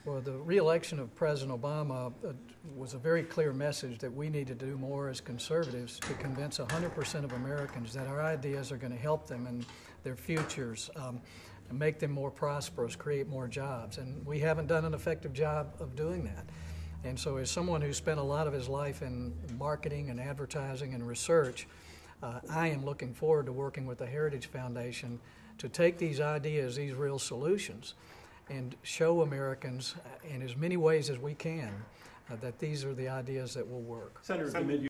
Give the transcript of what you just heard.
Well, the re-election of President Obama was a very clear message that we need to do more as conservatives to convince 100% of Americans that our ideas are going to help them in their futures, and make them more prosperous, create more jobs. And we haven't done an effective job of doing that. And so as someone who spent a lot of his life in marketing and advertising and research, I am looking forward to working with the Heritage Foundation to take these ideas, these real solutions, and show Americans in as many ways as we can that these are the ideas that will work. Senator,